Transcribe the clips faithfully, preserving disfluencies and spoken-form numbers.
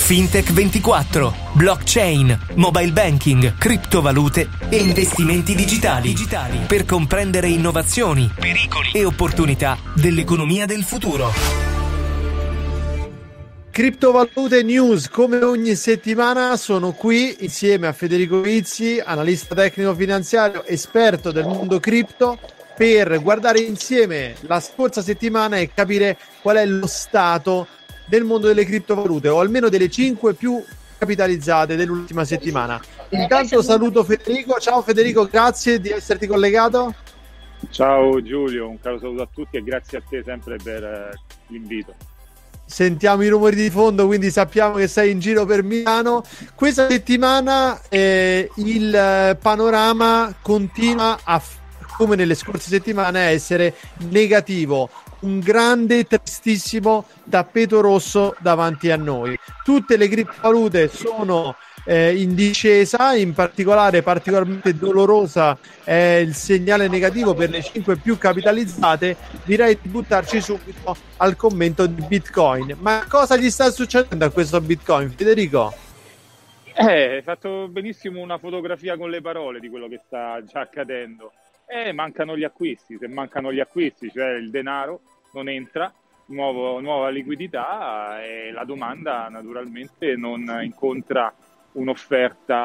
Fintech ventiquattro, blockchain, mobile banking, criptovalute e investimenti digitali. digitali per comprendere innovazioni, pericoli e opportunità dell'economia del futuro. Criptovalute News, come ogni settimana sono qui insieme a Federico Izzi, analista tecnico finanziario, esperto del mondo cripto, per guardare insieme la scorsa settimana e capire qual è lo stato del mondo delle criptovalute, o almeno delle cinque più capitalizzate dell'ultima settimina. Intanto saluto Federico. Ciao Federico, grazie di esserti collegato. Ciao Giulio, un caro saluto a tutti e grazie a te sempre per eh, l'invito. Sentiamo i rumori di fondo, quindi sappiamo che sei in giro per Milano. Questa settimana eh, il panorama continua a, come nelle scorse settimane, a essere negativo. Un grande, tristissimo tappeto rosso davanti a noi. Tutte le criptovalute sono eh, in discesa, in particolare particolarmente dolorosa è il segnale negativo per le cinque più capitalizzate. Direi di buttarci subito al commento di Bitcoin. Ma cosa gli sta succedendo a questo Bitcoin, Federico? Eh, hai fatto benissimo una fotografia con le parole di quello che sta già accadendo. Eh, mancano gli acquisti, se mancano gli acquisti, cioè il denaro non entra, nuovo, nuova liquidità e la domanda naturalmente non incontra un'offerta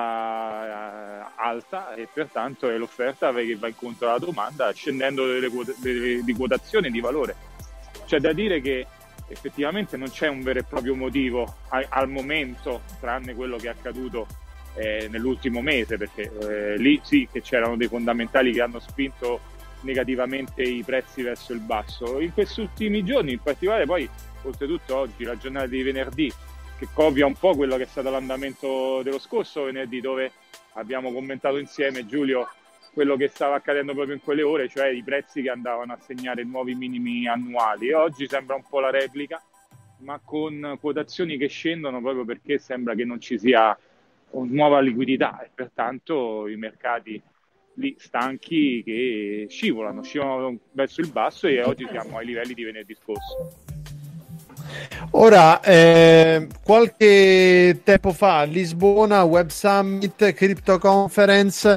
eh, alta e pertanto è l'offerta che va incontro alla domanda scendendo delle quote, delle, di quotazione di valore. C'è da dire che effettivamente non c'è un vero e proprio motivo a, al momento, tranne quello che è accaduto Eh, nell'ultimo mese, perché eh, lì sì che c'erano dei fondamentali che hanno spinto negativamente i prezzi verso il basso. In questi ultimi giorni, in particolare poi oltretutto oggi, la giornata di venerdì, che copia un po' quello che è stato l'andamento dello scorso venerdì, dove abbiamo commentato insieme, Giulio, quello che stava accadendo proprio in quelle ore, cioè i prezzi che andavano a segnare nuovi minimi annuali. E oggi sembra un po' la replica, ma con quotazioni che scendono proprio perché sembra che non ci sia nuova liquidità e pertanto i mercati lì stanchi che scivolano, scivolano verso il basso e oggi siamo ai livelli di venerdì scorso. Ora, eh, qualche tempo fa a Lisbona, Web Summit, Crypto Conference,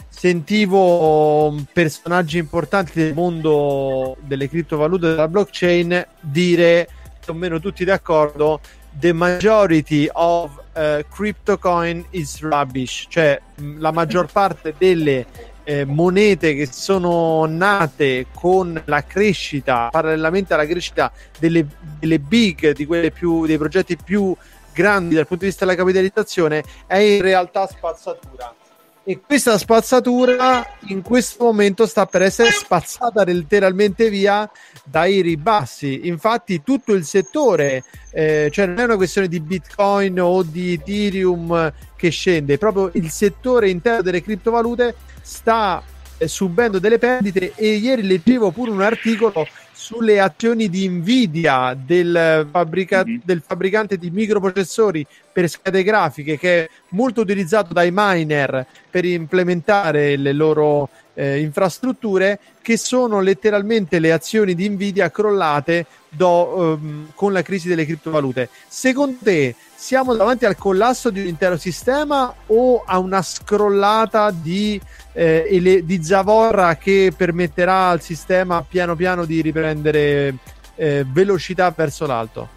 sentivo personaggi importanti del mondo delle criptovalute e della blockchain dire, più o meno tutti d'accordo, the majority of uh, crypto coin is rubbish, cioè mh, la maggior parte delle eh, monete che sono nate con la crescita, parallelamente alla crescita delle, delle big, di quelle più, dei progetti più grandi dal punto di vista della capitalizzazione, è in realtà spazzatura. E questa spazzatura in questo momento sta per essere spazzata letteralmente via dai ribassi. Infatti tutto il settore, eh, cioè non è una questione di Bitcoin o di Ethereum che scende, proprio il settore intero delle criptovalute sta eh, subendo delle perdite. E ieri leggevo pure un articolo sulle azioni di Nvidia, del, fabbrica- mm-hmm. del fabbricante di microprocessori per schede grafiche, che è molto utilizzato dai miner per implementare le loro eh, infrastrutture, che sono letteralmente le azioni di Nvidia crollate do, um, con la crisi delle criptovalute. Secondo te siamo davanti al collasso di un intero sistema o a una scrollata di, eh, ele- di zavorra che permetterà al sistema piano piano di riprendere eh, velocità verso l'alto?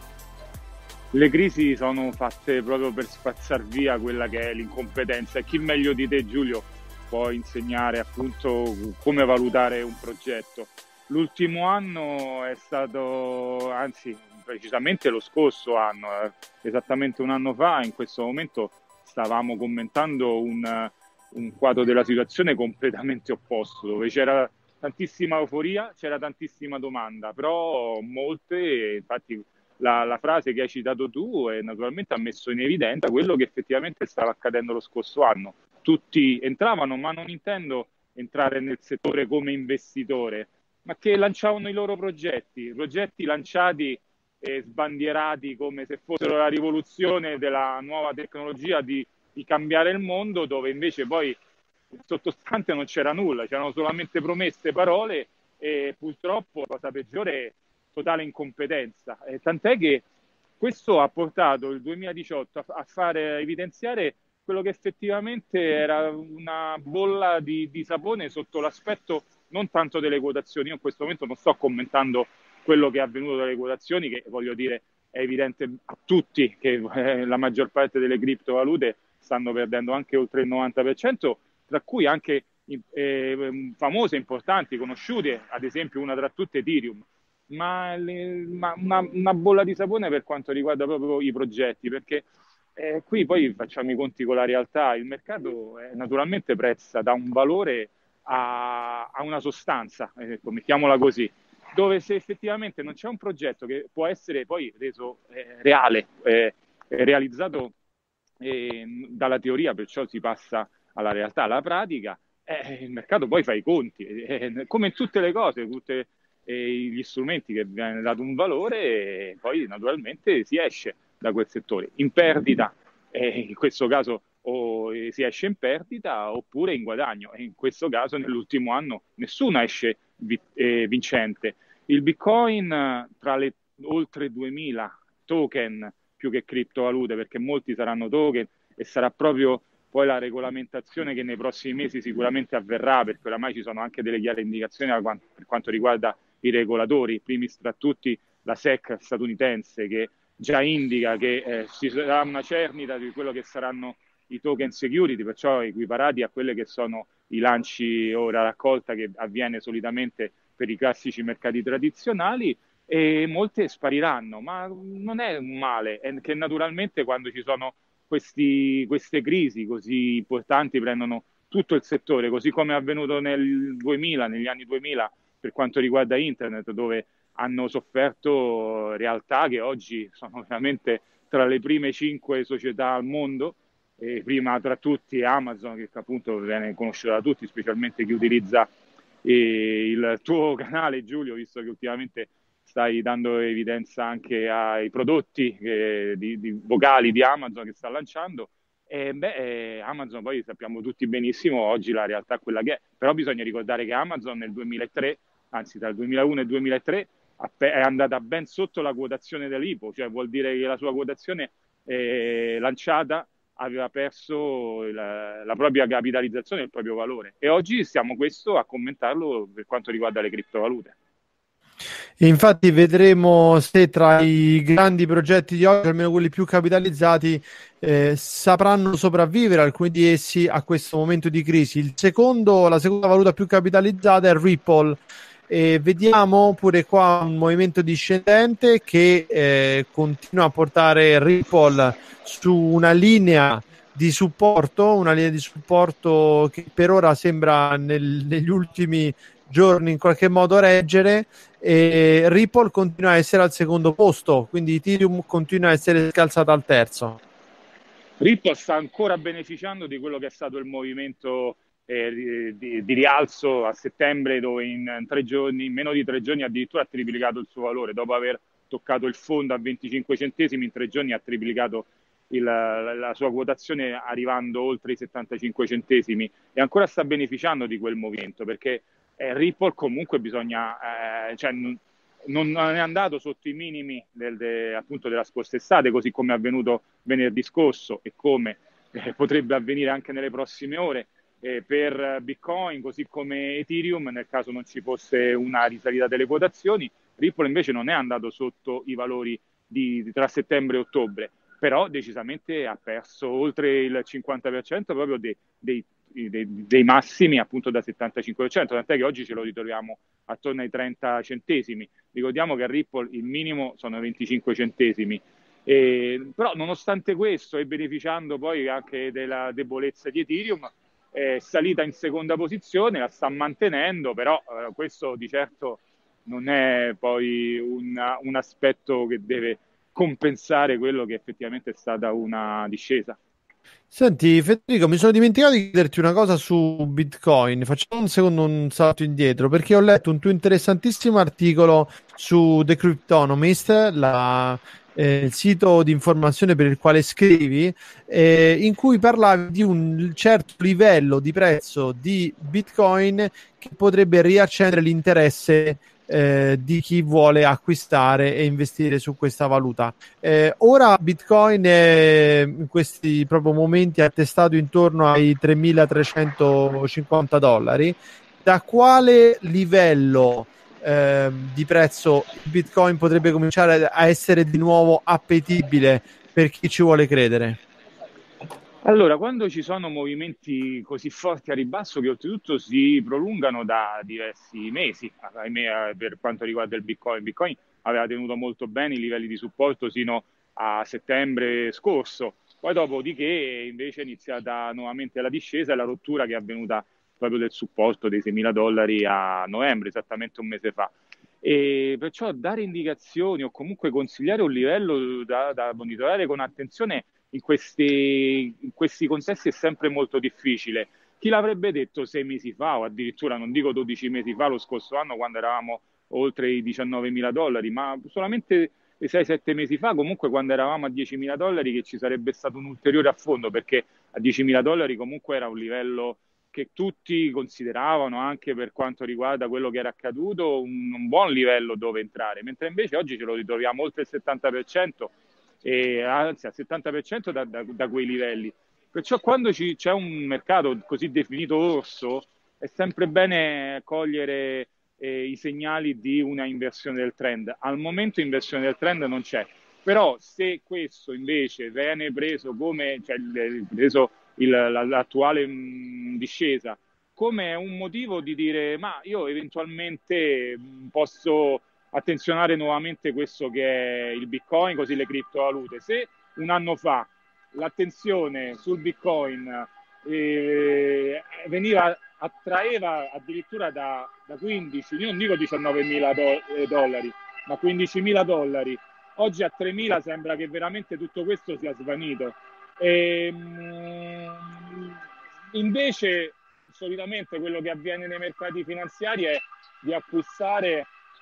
Le crisi sono fatte proprio per spazzar via quella che è l'incompetenza, e chi meglio di te, Giulio, può insegnare appunto come valutare un progetto. L'ultimo anno è stato, anzi precisamente lo scorso anno, esattamente un anno fa, in questo momento stavamo commentando un, un quadro della situazione completamente opposto, dove c'era tantissima euforia, c'era tantissima domanda, però molte, infatti la, la frase che hai citato tu è, naturalmente ha messo in evidenza quello che effettivamente stava accadendo lo scorso anno. Tutti entravano, ma non intendo entrare nel settore come investitore, ma che lanciavano i loro progetti, progetti lanciati e sbandierati come se fossero la rivoluzione della nuova tecnologia di, di cambiare il mondo, dove invece poi il sottostante non c'era nulla, c'erano solamente promesse, parole e purtroppo la cosa peggiore è totale incompetenza. E tant'è che questo ha portato il duemiladiciotto a, a fare evidenziare quello che effettivamente era una bolla di, di sapone sotto l'aspetto non tanto delle quotazioni. Io in questo momento non sto commentando quello che è avvenuto dalle quotazioni, che voglio dire è evidente a tutti che eh, la maggior parte delle criptovalute stanno perdendo anche oltre il novanta per cento, tra cui anche eh, famose, importanti, conosciute, ad esempio una tra tutte Ethereum. Ma, le, ma una, una bolla di sapone per quanto riguarda proprio i progetti, perché eh, qui poi facciamo i conti con la realtà. Il mercato eh, naturalmente prezza da un valore a, a una sostanza, eh, mettiamola così, dove se effettivamente non c'è un progetto che può essere poi reso eh, reale, eh, realizzato eh, dalla teoria, perciò si passa alla realtà, alla pratica, eh, il mercato poi fa i conti, eh, come in tutte le cose, tutte e gli strumenti che viene dato un valore, e poi naturalmente si esce da quel settore in perdita, e in questo caso o si esce in perdita oppure in guadagno, e in questo caso nell'ultimo anno nessuna esce vi- eh, vincente. Il Bitcoin, tra le oltre duemila token più che criptovalute, perché molti saranno token, e sarà proprio poi la regolamentazione che nei prossimi mesi sicuramente avverrà, perché oramai ci sono anche delle chiare indicazioni per quanto riguarda i regolatori, primis tra tutti la S E C statunitense, che già indica che eh, ci sarà una cernita di quello che saranno i token security, perciò equiparati a quelle che sono i lanci o la raccolta che avviene solitamente per i classici mercati tradizionali, e molte spariranno, ma non è un male, è che naturalmente quando ci sono questi, queste crisi così importanti prendono tutto il settore, così come è avvenuto nel duemila, negli anni duemila, per quanto riguarda internet, dove hanno sofferto realtà che oggi sono veramente tra le prime cinque società al mondo, e prima tra tutti Amazon, che appunto viene conosciuta da tutti, specialmente chi utilizza eh, il tuo canale, Giulio, visto che ultimamente stai dando evidenza anche ai prodotti eh, di, di vocali di Amazon che sta lanciando. E beh, eh, Amazon poi sappiamo tutti benissimo oggi la realtà è quella che è, però bisogna ricordare che Amazon nel duemilatré, anzi tra il duemilauno e il duemilatré, è andata ben sotto la quotazione dell'I P O, cioè vuol dire che la sua quotazione eh, lanciata aveva perso la, la propria capitalizzazione e il proprio valore, e oggi stiamo questo a commentarlo per quanto riguarda le criptovalute. Infatti vedremo se tra i grandi progetti di oggi, almeno quelli più capitalizzati, eh, sapranno sopravvivere alcuni di essi a questo momento di crisi. Il secondo, la seconda valuta più capitalizzata è Ripple, e vediamo pure qua un movimento discendente che eh, continua a portare Ripple su una linea di supporto, una linea di supporto che per ora sembra nel, negli ultimi giorni in qualche modo reggere, e Ripple continua a essere al secondo posto, quindi Ethereum continua a essere scalzata al terzo. Ripple sta ancora beneficiando di quello che è stato il movimento eh, di, di rialzo a settembre, dove in tre giorni, in meno di tre giorni addirittura ha triplicato il suo valore, dopo aver toccato il fondo a venticinque centesimi, in tre giorni ha triplicato il, la, la sua quotazione arrivando oltre i settantacinque centesimi, e ancora sta beneficiando di quel movimento, perché eh, Ripple comunque bisogna, eh, cioè, non, non è andato sotto i minimi del, de, appunto della scorsa estate, così come è avvenuto venerdì scorso e come eh, potrebbe avvenire anche nelle prossime ore eh, per Bitcoin, così come Ethereum nel caso non ci fosse una risalita delle quotazioni. Ripple invece non è andato sotto i valori di, di tra settembre e ottobre, però decisamente ha perso oltre il cinquanta per cento proprio dei, dei, dei, dei massimi appunto da settantacinque per cento, tant'è che oggi ce lo ritroviamo attorno ai trenta centesimi. Ricordiamo che a Ripple il minimo sono venticinque centesimi, e, però nonostante questo, e beneficiando poi anche della debolezza di Ethereum, è salita in seconda posizione, la sta mantenendo, però eh, questo di certo non è poi un, un aspetto che deve compensare quello che effettivamente è stata una discesa. Senti Federico, mi sono dimenticato di chiederti una cosa su Bitcoin. Facciamo un secondo un salto indietro, perché ho letto un tuo interessantissimo articolo su The Cryptonomist, la, eh, il sito di informazione per il quale scrivi, eh, in cui parlavi di un certo livello di prezzo di Bitcoin che potrebbe riaccendere l'interesse eh, di chi vuole acquistare e investire su questa valuta. Eh, ora Bitcoin è, in questi proprio momenti, ha testato intorno ai tremilatrecentocinquanta dollari. Da quale livello eh, di prezzo il Bitcoin potrebbe cominciare a essere di nuovo appetibile per chi ci vuole credere? Allora, quando ci sono movimenti così forti a ribasso che oltretutto si prolungano da diversi mesi, ahimè, eh, per quanto riguarda il Bitcoin, il Bitcoin aveva tenuto molto bene i livelli di supporto sino a settembre scorso, poi dopodiché invece è iniziata nuovamente la discesa e la rottura che è avvenuta proprio del supporto dei seimila dollari a novembre, esattamente un mese fa. E perciò dare indicazioni o comunque consigliare un livello da, da monitorare con attenzione in questi, in questi contesti è sempre molto difficile. Chi l'avrebbe detto sei mesi fa o addirittura non dico dodici mesi fa, lo scorso anno, quando eravamo oltre i diciannovemila dollari, ma solamente sei sette mesi fa, comunque quando eravamo a diecimila dollari, che ci sarebbe stato un ulteriore affondo, perché a diecimila dollari comunque era un livello che tutti consideravano, anche per quanto riguarda quello che era accaduto, un, un buon livello dove entrare, mentre invece oggi ce lo ritroviamo oltre il settanta per cento, e anzi al settanta per cento da, da, da quei livelli. Perciò quando ci, c'è un mercato così definito orso, è sempre bene cogliere eh, i segnali di una inversione del trend. Al momento inversione del trend non c'è, però se questo invece viene preso come, cioè preso il, l'attuale mh, discesa come un motivo di dire ma io eventualmente mh, posso attenzionare nuovamente questo che è il Bitcoin, così le criptovalute. Se un anno fa l'attenzione sul Bitcoin eh, veniva, attraeva addirittura da, da quindici, io non dico diciannovemila do, eh, dollari, ma quindicimila dollari, oggi a tremila sembra che veramente tutto questo sia svanito. E, mh, invece solitamente quello che avviene nei mercati finanziari è di acquistare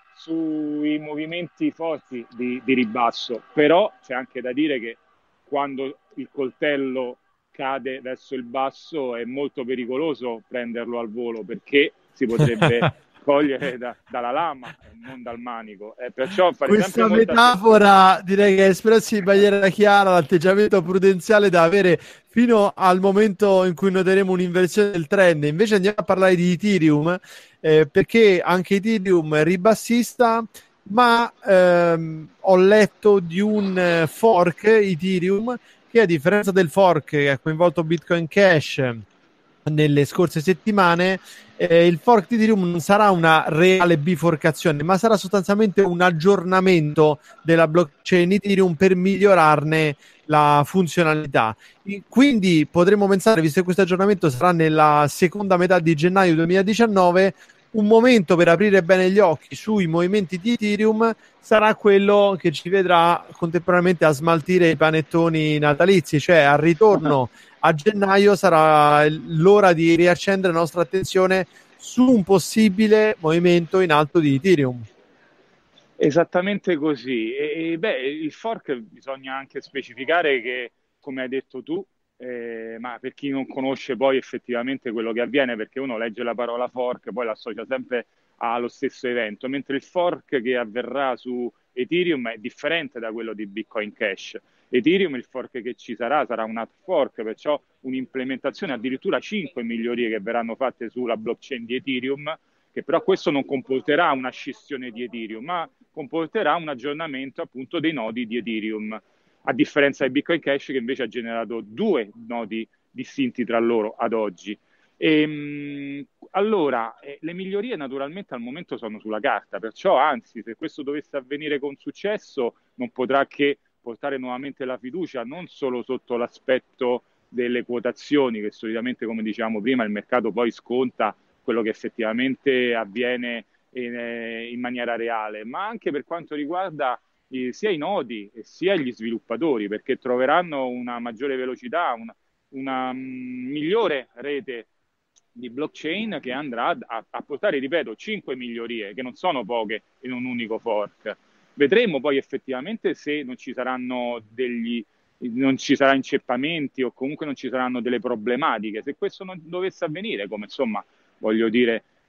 sui movimenti forti di, di ribasso, però c'è anche da dire che quando il coltello cade verso il basso è molto pericoloso prenderlo al volo, perché si potrebbe cogliere da, dalla lama e non dal manico, e perciò fare Questa sempre molta metafora attenzione. direi che ha espresso in maniera chiara l'atteggiamento prudenziale da avere fino al momento in cui noteremo un'inversione del trend. Invece andiamo a parlare di Ethereum, eh, perché anche Ethereum è ribassista, ma ehm, ho letto di un eh, fork Ethereum che, a differenza del fork che ha coinvolto Bitcoin Cash nelle scorse settimane, eh, il fork di Ethereum non sarà una reale biforcazione, ma sarà sostanzialmente un aggiornamento della blockchain Ethereum per migliorarne la funzionalità. Quindi potremmo pensare, visto che questo aggiornamento sarà nella seconda metà di gennaio duemiladiciannove, un momento per aprire bene gli occhi sui movimenti di Ethereum sarà quello che ci vedrà contemporaneamente a smaltire i panettoni natalizi, cioè al ritorno a gennaio sarà l'ora di riaccendere la nostra attenzione su un possibile movimento in alto di Ethereum. Esattamente così. E, e, beh, il fork bisogna anche specificare che, come hai detto tu, eh, ma per chi non conosce poi effettivamente quello che avviene, perché uno legge la parola fork e poi l'associa sempre allo stesso evento, mentre il fork che avverrà su Ethereum è differente da quello di Bitcoin Cash. Ethereum, il fork che ci sarà, sarà un hard fork, perciò un'implementazione, addirittura cinque migliorie che verranno fatte sulla blockchain di Ethereum, che però questo non comporterà una scissione di Ethereum, ma comporterà un aggiornamento appunto dei nodi di Ethereum, a differenza di Bitcoin Cash che invece ha generato due nodi distinti tra loro ad oggi. E, mh, allora, eh, le migliorie naturalmente al momento sono sulla carta, perciò anzi, se questo dovesse avvenire con successo, non potrà che portare nuovamente la fiducia, non solo sotto l'aspetto delle quotazioni, che solitamente, come dicevamo prima, il mercato poi sconta quello che effettivamente avviene in, eh, in maniera reale, ma anche per quanto riguarda eh, sia i nodi e sia gli sviluppatori, perché troveranno una maggiore velocità, una, una mh, migliore rete di blockchain che andrà a, a portare, ripeto, cinque migliorie, che non sono poche in un unico fork. Vedremo poi effettivamente se non ci saranno degli non ci saranno inceppamenti o comunque non ci saranno delle problematiche. Se questo non dovesse avvenire, come insomma voglio dire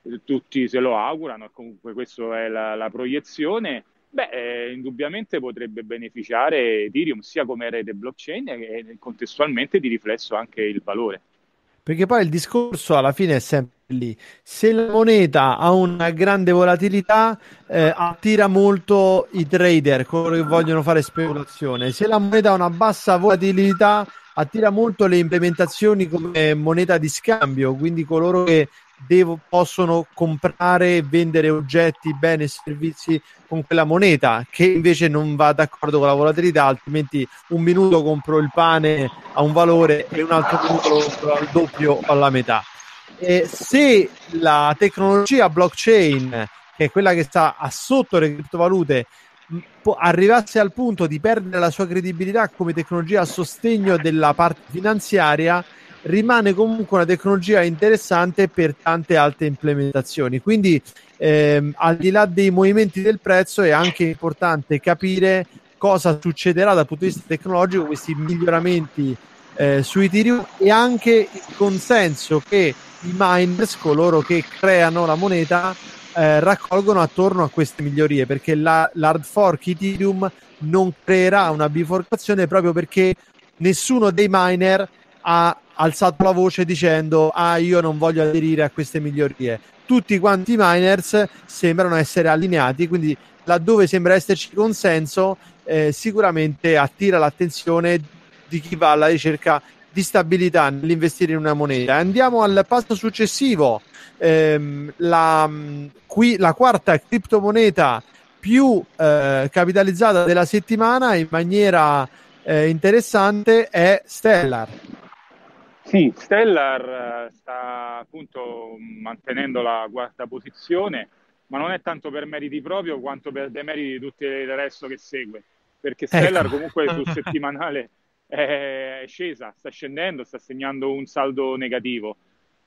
tutti se lo augurano, e comunque questa è la, la proiezione. Beh, eh, indubbiamente potrebbe beneficiare Ethereum sia come rete blockchain e contestualmente di riflesso anche il valore. Perché poi il discorso alla fine è sempre lì. Se la moneta ha una grande volatilità, eh, attira molto i trader, coloro che vogliono fare speculazione. Se la moneta ha una bassa volatilità, attira molto le implementazioni come moneta di scambio, quindi coloro che devo- possono comprare e vendere oggetti, beni e servizi con quella moneta, che invece non va d'accordo con la volatilità, altrimenti un minuto compro il pane a un valore e un altro minuto lo compro al doppio o alla metà. E se la tecnologia blockchain, che è quella che sta a sotto le criptovalute, mh, po- arrivasse al punto di perdere la sua credibilità come tecnologia a sostegno della parte finanziaria, rimane comunque una tecnologia interessante per tante altre implementazioni. Quindi, ehm, al di là dei movimenti del prezzo, è anche importante capire cosa succederà dal punto di vista tecnologico, questi miglioramenti eh, su Ethereum, e anche il consenso che i miners, coloro che creano la moneta, eh, raccolgono attorno a queste migliorie, perché la, l'hard fork Ethereum non creerà una biforcazione proprio perché nessuno dei miner ha alzato la voce dicendo ah, io non voglio aderire a queste migliorie. Tutti quanti i miners sembrano essere allineati, quindi laddove sembra esserci consenso, eh, sicuramente attira l'attenzione di chi va alla ricerca di stabilità nell'investire in una moneta. Andiamo al passo successivo. Ehm, la, qui, la quarta criptomoneta più eh, capitalizzata della settimana in maniera eh, interessante è Stellar. Sì, Stellar eh, sta appunto mantenendo la quarta posizione, ma non è tanto per meriti proprio quanto per demeriti di tutto il resto che segue, perché Ecco. Stellar comunque sul settimanale è scesa, sta scendendo, sta segnando un saldo negativo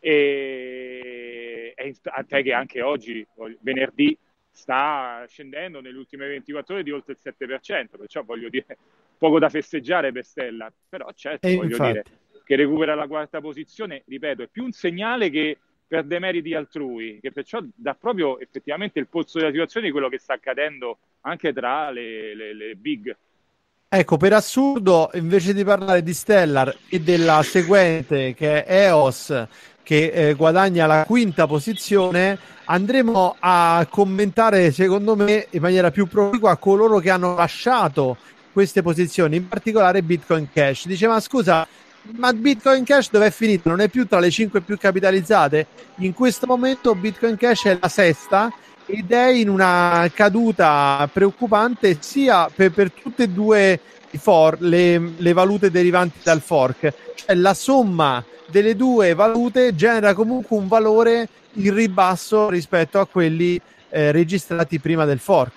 e, e a te che anche oggi, venerdì, sta scendendo nelle ultime ventiquattro ore di oltre il sette per cento, perciò voglio dire poco da festeggiare per Stellar, però certo E voglio dire infatti. che recupera la quarta posizione, ripeto, è più un segnale che per demeriti altrui, che perciò dà proprio effettivamente il polso della situazione di quello che sta accadendo anche tra le, le, le big. Ecco, per assurdo, invece di parlare di Stellar e della seguente che è E O S, che eh, guadagna la quinta posizione, andremo a commentare, secondo me, in maniera più proficua coloro che hanno lasciato queste posizioni, in particolare Bitcoin Cash. Dice, ma scusa, ma Bitcoin Cash dov'è finito? Non è più tra le cinque più capitalizzate? In questo momento Bitcoin Cash è la sesta ed è in una caduta preoccupante sia per, per tutte e due i for, le, le valute derivanti dal fork. Cioè la somma delle due valute genera comunque un valore in ribasso rispetto a quelli eh, registrati prima del fork.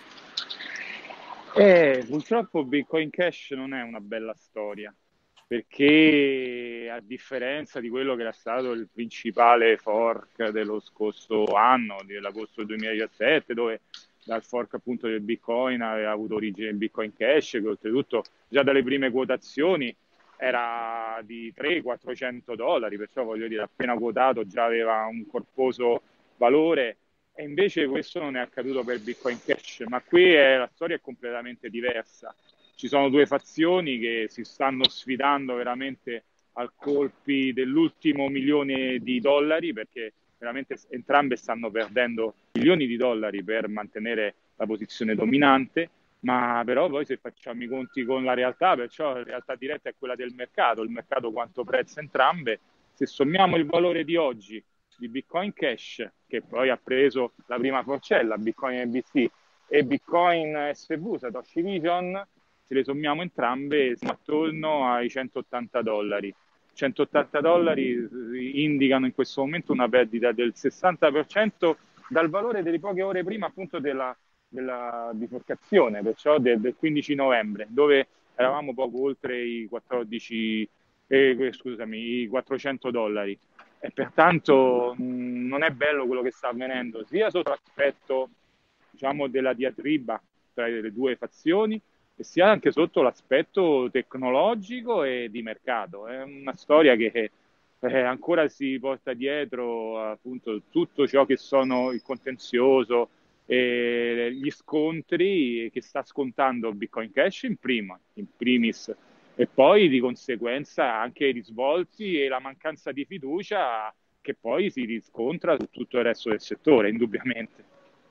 Eh, purtroppo Bitcoin Cash non è una bella storia, perché a differenza di quello che era stato il principale fork dello scorso anno, dell'agosto duemiladiciassette, dove dal fork appunto del Bitcoin aveva avuto origine il Bitcoin Cash, che oltretutto già dalle prime quotazioni era di trecento-quattrocento dollari, perciò voglio dire, appena quotato già aveva un corposo valore. E invece questo non è accaduto per Bitcoin Cash, ma qui è, la storia è completamente diversa. Ci sono due fazioni che si stanno sfidando veramente al colpi dell'ultimo milione di dollari, perché veramente entrambe stanno perdendo milioni di dollari per mantenere la posizione dominante, ma però poi se facciamo i conti con la realtà, perciò la realtà diretta è quella del mercato, il mercato quanto prezza entrambe, se sommiamo il valore di oggi di Bitcoin Cash, che poi ha preso la prima forcella, Bitcoin N B C, e Bitcoin S V, Satoshi Vision, se le sommiamo entrambe siamo attorno ai centottanta dollari. centottanta dollari indicano in questo momento una perdita del sessanta per cento dal valore delle poche ore prima appunto della, della bifurcazione, perciò del, del quindici novembre, dove eravamo poco oltre i quattordici, eh, scusami, i quattrocento dollari. E pertanto mh, non è bello quello che sta avvenendo, sia sotto l'aspetto, diciamo, della diatriba tra le due fazioni, e sia anche sotto l'aspetto tecnologico e di mercato. È una storia che eh, ancora si porta dietro appunto tutto ciò che sono il contenzioso e gli scontri che sta scontando Bitcoin Cash in prima, in primis, e poi di conseguenza anche i risvolti e la mancanza di fiducia che poi si riscontra su tutto il resto del settore, indubbiamente.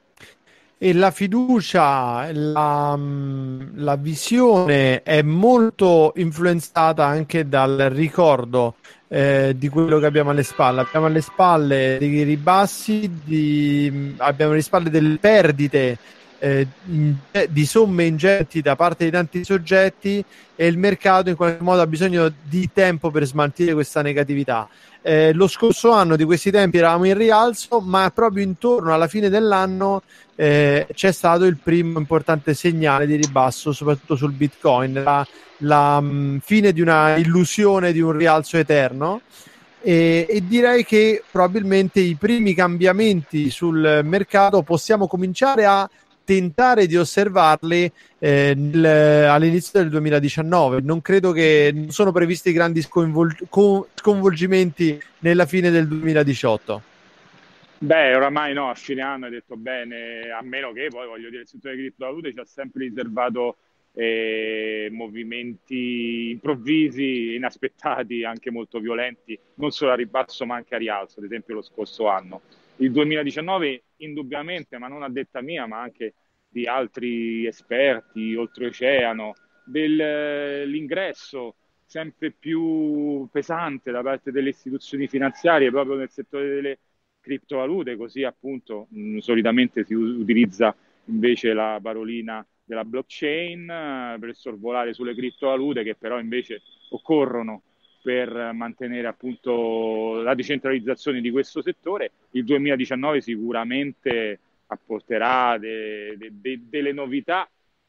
E la fiducia, la, la visione è molto influenzata anche dal ricordo eh, di quello che abbiamo alle spalle. Abbiamo alle spalle dei ribassi, di, abbiamo alle spalle delle perdite eh, in, di somme ingenti da parte di tanti soggetti, e il mercato in qualche modo ha bisogno di tempo per smaltire questa negatività. Eh, lo scorso anno di questi tempi eravamo in rialzo, ma proprio intorno alla fine dell'anno eh, c'è stato il primo importante segnale di ribasso, soprattutto sul Bitcoin, la, la mh, fine di una illusione di un rialzo eterno, e, e direi che probabilmente i primi cambiamenti sul mercato possiamo cominciare a tentare di osservarli eh, nel, all'inizio del duemiladiciannove. Non credo che non sono previsti grandi sconvol- con- sconvolgimenti nella fine del duemiladiciotto. Beh, oramai no, a fine anno hai detto bene, a meno che poi, voglio dire, il settore delle criptovalute ci ha sempre riservato eh, movimenti improvvisi, inaspettati, anche molto violenti, non solo a ribasso ma anche a rialzo, ad esempio lo scorso anno. Il duemiladiciannove indubbiamente, ma non a detta mia, ma anche di altri esperti oltreoceano, dell'ingresso sempre più pesante da parte delle istituzioni finanziarie proprio nel settore delle criptovalute, così appunto mh, solitamente si utilizza invece la parolina della blockchain eh, per sorvolare sulle criptovalute, che però invece occorrono per mantenere appunto la decentralizzazione di questo settore. Il duemiladiciannove sicuramente apporterà de, de, de, delle novità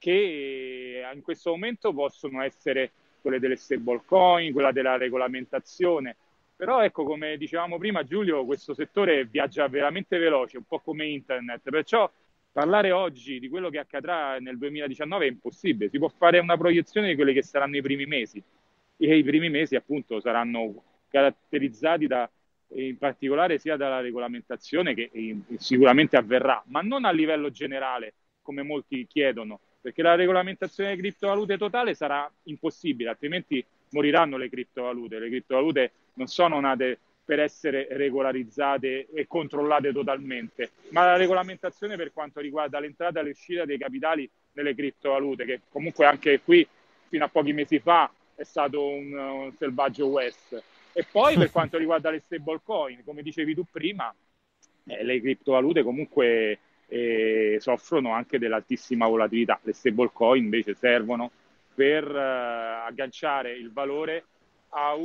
che in questo momento possono essere quelle delle stablecoin, quella della regolamentazione. Però ecco, come dicevamo prima Giulio, questo settore viaggia veramente veloce, un po' come internet, perciò parlare oggi di quello che accadrà nel duemiladiciannove è impossibile. Si può fare una proiezione di quelli che saranno i primi mesi, e i primi mesi appunto saranno caratterizzati da, in particolare sia dalla regolamentazione, che sicuramente avverrà, ma non a livello generale come molti chiedono, perché la regolamentazione delle criptovalute totale sarà impossibile, altrimenti moriranno le criptovalute. Le criptovalute non sono nate per essere regolarizzate e controllate totalmente, ma la regolamentazione per quanto riguarda l'entrata e l'uscita dei capitali nelle criptovalute, che comunque anche qui fino a pochi mesi fa è stato un, un selvaggio West. E poi per quanto riguarda le stablecoin, come dicevi tu prima, eh, le criptovalute comunque eh, soffrono anche dell'altissima volatilità. Le stablecoin invece servono per eh, agganciare il valore a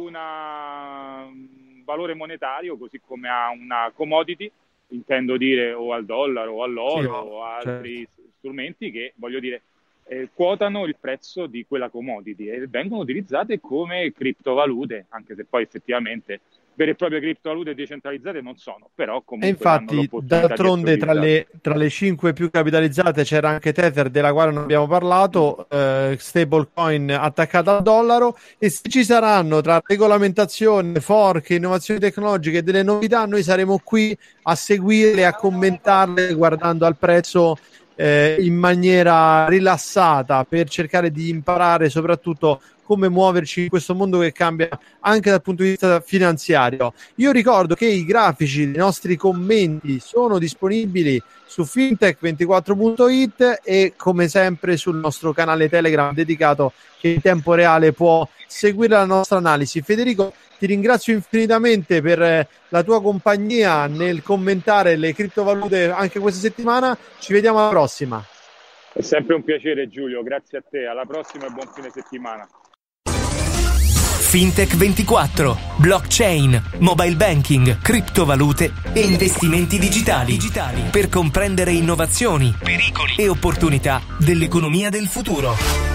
una, un valore monetario, così come a una commodity, intendo dire, o al dollaro o all'oro, sì, o altri certo. strumenti che, voglio dire, Eh, quotano il prezzo di quella commodity e vengono utilizzate come criptovalute, anche se poi effettivamente vere e proprie criptovalute decentralizzate non sono, però comunque. E infatti d'altronde tra le, tra le cinque più capitalizzate c'era anche Tether, della quale non abbiamo parlato, eh, stablecoin attaccata al dollaro, e se ci saranno tra regolamentazione, fork, innovazioni tecnologiche delle novità, noi saremo qui a seguirle, a commentarle guardando al prezzo Eh, in maniera rilassata, per cercare di imparare soprattutto come muoverci in questo mondo che cambia anche dal punto di vista finanziario. Io ricordo che i grafici dei nostri commenti sono disponibili su fintech ventiquattro punto it e come sempre sul nostro canale Telegram dedicato, che in tempo reale può seguire la nostra analisi. Federico, ti ringrazio infinitamente per la tua compagnia nel commentare le criptovalute anche questa settimana. Ci vediamo alla prossima. È sempre un piacere Giulio, grazie a te, alla prossima e buon fine settimana. Fintech ventiquattro, blockchain, mobile banking, criptovalute e investimenti digitali. digitali per comprendere innovazioni, pericoli e opportunità dell'economia del futuro.